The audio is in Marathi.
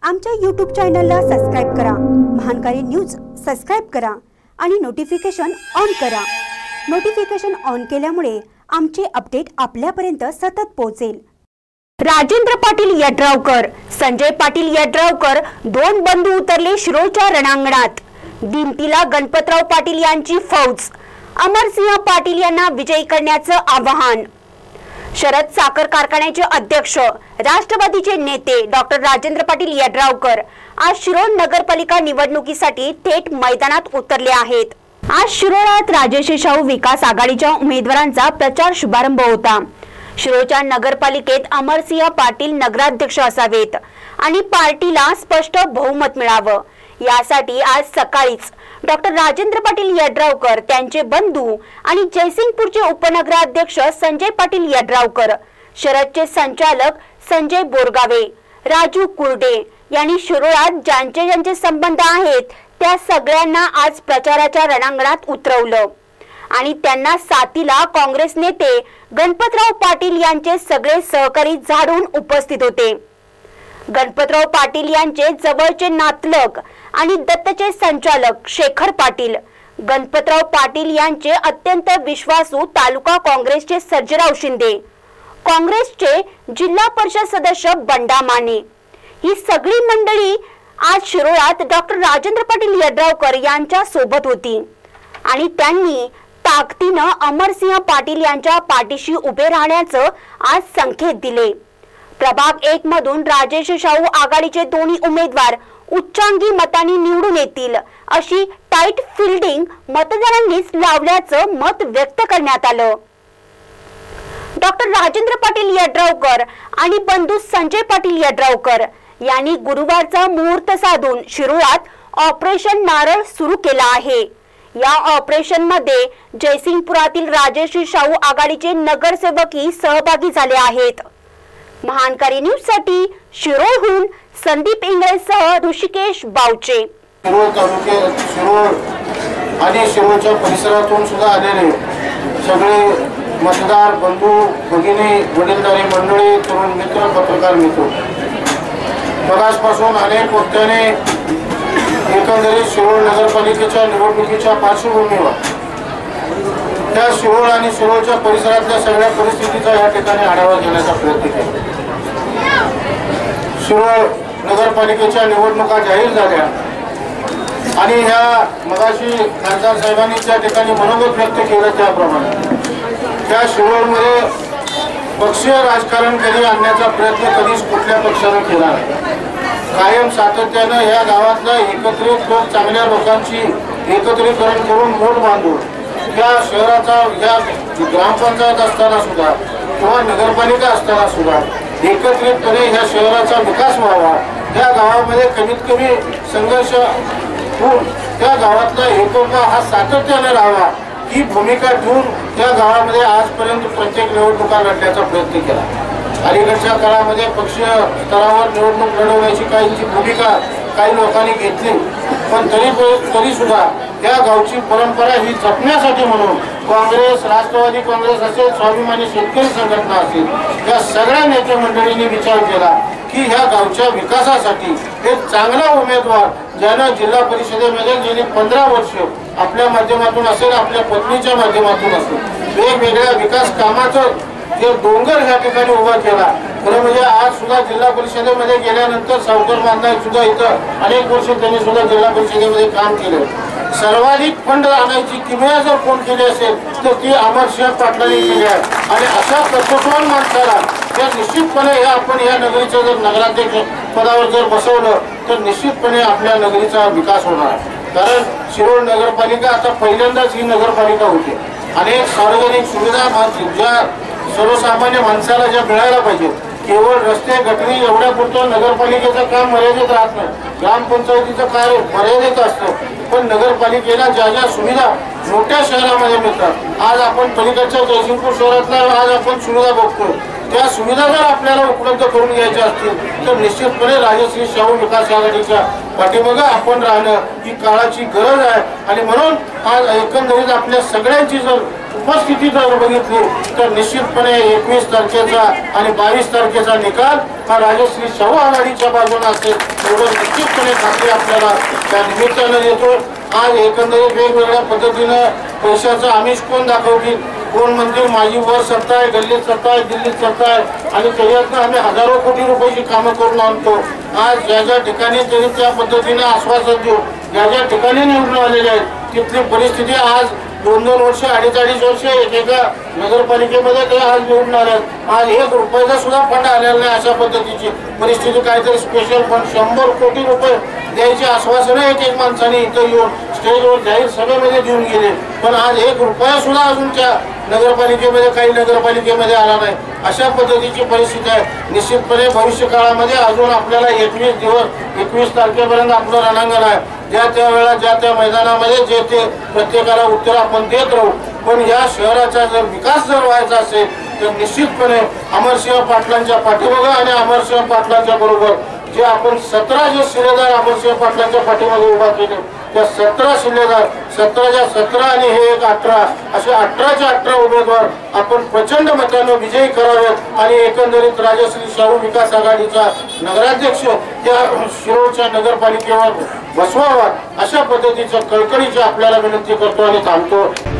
आमच्या YouTube चॅनलला सबस्क्राइब करा, महानकारी न्यूज सबस्क्राइब करा आणि नोटिफिकेशन ऑन करा। नोटिफिकेशन ऑन केल्यामुळे आमचे अपडेट आपल्यापर्यंत सतत पोहोचेल। राजेंद्र पाटील यड्रावकर, संजय पाटील यड्रावकर दोन बंधू उतरले शिरोळच्या रणांगणात। दिमतीला गणपतराव पाटील यांची फौज, अमरसिंह पाटील यांना विजयी करण्याचं आवाहन। शरद साखर कारखान्याचे अध्यक्ष राष्ट्रवादीचे नेते डॉक्टर राजेंद्र पाटील यड्रावकर आज शिरोळ नगरपालिका निवडणुकीसाठी थेट मैदानात उतरले आहेत। आज शिरोळात राजेश शाहू विकास आघाडीच्या उमेदवारांचा प्रचार शुभारंभ होता। शिरोळच्या नगरपालिकेत अमरसिंह पाटील नगराध्यक्ष असावेत आणि पार्टीला स्पष्ट बहुमत मिळावं यासाठी आज सकाळीच डॉक्टर राजेंद्र पाटील यड्रावकर, त्यांचे बंधू आणि जयसिंगपूरचे उपनगराध्यक्ष संजय पाटील यड्रावकर, शरदचे संचालक संजय बोरगावे, राजू कुर्डे यांनी शिरोळात ज्यांचे संबंध आहेत त्या सगळ्यांना आज प्रचाराच्या रणांगणात उतरवलं आणि त्यांना साथीला काँग्रेस नेते गणपतराव पाटील यांचे सगळे सहकारी झाडून उपस्थित होते। गणपतराव पाटील यांचे जवळचे नातलग आणि दत्तचे संचालक शेखर पाटील, गणपतराव पाटील यांचे अत्यंत विश्वासू तालुका काँग्रेसचे सर्जेराव शिंदे, काँग्रेसचे जिल्हा परिषद सदस्य बंडा माने, ही सगळी मंडळी आज शिरोळात डॉक्टर राजेंद्र पाटील यड्रावकर यांच्या सोबत होती आणि त्यांनी ताकदीनं अमरसिंह पाटील यांच्या पाठीशी उभे राहण्याचं आज संकेत दिले। प्रभाग 1 मधून राजेश शाहू आघाडीचे दोन्ही उमेदवार उच्चांकी मतांनी निवडून येतील अशी टाईट फिल्डिंग मतदारांनीच लावल्याचं मत व्यक्त करण्यात आलं। डॉक्टर राजेंद्र पाटील यड्रावकर आणि बंधू संजय पाटील यड्रावकर यांनी गुरुवारचा मुहूर्त साधून शिरोळात ऑपरेशन नारळ सुरू केला आहे। या ऑपरेशन मध्ये जयसिंगपुरातील राजेश शाहू आघाडीचे नगरसेवकही सहभागी झाले आहेत। महानकारी न्यूज साठी शिरोळहून संदीप इंगळेसह ऋषिकेश बावचे। शिरोळ तालुक्यात शिरोळ आणि शिरोळच्या परिसरातून सुद्धा आलेले सगळे मतदार बंधू भगिनी, वडीलधारी मंडळी, तरुण मित्र, पत्रकार मित्र, मगासपासून अनेक वक्त्याने एकंदरीत शिरोळ नगरपालिकेच्या निवडणुकीच्या पार्श्वभूमीवर त्या शिरोळ आणि शिरोळच्या परिसरातल्या सगळ्या परिस्थितीचा या ठिकाणी आढावा घेण्याचा प्रयत्न केला। शिरोळ नगरपालिकेच्या निवडणुका जाहीर झाल्या आणि ह्या मगाशी खासदार साहेबांनी त्या ठिकाणी मनोगत व्यक्त केलं त्याप्रमाणे त्या शिरोळमध्ये पक्षीय राजकारण कधी आणण्याचा प्रयत्न कधीच कुठल्या पक्षाने केला नाही। कायम सातत्यानं ह्या गावातल्या एकत्रित लोक, चांगल्या लोकांची एकत्रीकरण करून मोठ बांधून या शहराचा, या ग्रामपंचायत असताना सुद्धा किंवा नगरपालिका असताना सुद्धा एकत्रितपणे ह्या शहराचा विकास व्हावा, त्या गावामध्ये कमीत कमी संघर्ष होऊन त्या गावातला एकोपा हा सातत्याने राहावा ही भूमिका ठेवून त्या गावामध्ये आजपर्यंत प्रत्येक निवडणुका लढण्याचा प्रयत्न केला। अलीकडच्या काळामध्ये पक्षीय स्तरावर निवडणूक लढवण्याची काहींची भूमिका काही लोकांनी घेतली, पण तरी सुद्धा त्या गावची परंपरा ही जपण्यासाठी म्हणून काँग्रेस, राष्ट्रवादी काँग्रेस असेल, स्वाभिमानी शेतकरी संघटना असेल, या सगळ्या नेते मंडळींनी विचार केला की ह्या गावच्या विकासासाठी एक चांगला उमेदवार ज्यानं जिल्हा परिषदेमध्ये गेली 15 वर्ष आपल्या माध्यमातून असेल, आपल्या पत्नीच्या माध्यमातून असेल, वेगवेगळ्या विकास कामाचं जे डोंगर ह्या ठिकाणी उभा केला। खरं म्हणजे आज सुद्धा जिल्हा परिषदेमध्ये गेल्यानंतर सावकर बांधायला सुद्धा इथं अनेक वर्ष त्यांनी सुद्धा जिल्हा परिषदेमध्ये काम केलं। सर्वाधिक फंड आणायची किमया जर कोण केली असेल तर ती अमरसिंह पाटलांनी केली आहे आणि अशा कर्तृत्ववान माणसाला त्या निश्चितपणे आपण या नगरीचं जर नगराध्यक्ष पदावर जर बसवलं तर निश्चितपणे आपल्या नगरीचा विकास होणार। कारण शिरोळ नगरपालिका आता पहिल्यांदाच ही नगरपालिका होती। अनेक सार्वजनिक सुविधा ज्या सर्वसामान्य माणसाला ज्या मिळायला पाहिजे, केवळ रस्ते गटरी एवढ्या पुरतं नगरपालिकेचं काम मर्यादित राहत नाही, ग्रामपंचायतीचं कार्य मर्यादित असतं, पण नगरपालिकेला ज्या ज्या सुविधा मोठ्या शहरामध्ये मिळतात, आज आपण पलीकडच्या जयसिंगपूर शहरातल्या आज आपण सुविधा बघतो, त्या सुविधा जर आपल्याला उपलब्ध करून घ्यायच्या असतील तर निश्चितपणे राजश्री शाहू विकास आघाडीच्या पाठीमागे आपण राहणं ही काळाची गरज आहे। आणि म्हणून आज एकंदरीत आपल्या सगळ्यांची जर उपस्थिती जर बघितली तर निश्चितपणे 21 तारखेचा आणि 22 तारखेचा निकाल हा राजश्री शाहू आघाडीच्या बाजूने असेल एवढं निश्चितपणे खात्री आपल्याला त्या निमित्तानं देतो। आज एकंदरीत वेगवेगळ्या पद्धतीनं पैशाचं आमिष कोण दाखवतील, कोण म्हणतील माझी वर सत्ता आहे, गल्लीत सत्ता आहे, दिल्लीत सत्ता आहे आणि त्याच्यातनं आम्ही हजारो कोटी रुपयाची कामं करून आणतो। आज ज्या ज्या ठिकाणी तरी त्या पद्धतीने आश्वासन देऊ, ज्या ज्या ठिकाणी निवडून आलेले आहेत तिथली परिस्थिती आज 2-2 वर्ष 2.5 वर्ष एकेका नगरपालिकेमध्ये ते आज निवडून आल्यात। आज 1 रुपयाचा सुद्धा फंड आलेला नाही अशा पद्धतीची परिस्थिती। काहीतरी स्पेशल फंड 100 कोटी रुपये द्यायचे आश्वासनं एक माणसाने इथं येऊन स्टेजवर जाहीर सभेमध्ये देऊन गेले, पण आज 1 रुपया सुद्धा अजून त्या नगरपालिकेमध्ये काही नगरपालिकेमध्ये आला नाही। अशा पद्धतीची परिस्थिती आहे। निश्चितपणे भविष्य काळामध्ये अजून आपल्याला 21 दिवस 21 तारखेपर्यंत आपलं रणांगण आहे। ज्या त्या वेळा ज्या त्या मैदानामध्ये जे ते प्रत्येकाला उत्तर आपण देत राहू, पण या शहराचा जर विकास जर व्हायचा असेल तर निश्चितपणे अमरसिंह पाटलांच्या पाठीमागे आणि अमरसिंह पाटलांच्या बरोबर जे आपण 17 जे शिलेदार अमरसिंह पाटलांच्या पाठीमागे उभा केले त्या 17 शिलेदार 17च्या 17 आणि हे एक 18 असे 18च्या 18 उमेदवार आपण प्रचंड मताने विजयी करावेत आणि एकंदरीत राजश्री शाहू विकास आघाडीचा नगराध्यक्ष त्या शिरोळच्या नगरपालिकेवर बसवावा अशा पद्धतीचं कळकळीची आपल्याला विनंती करतो आणि थांबतो।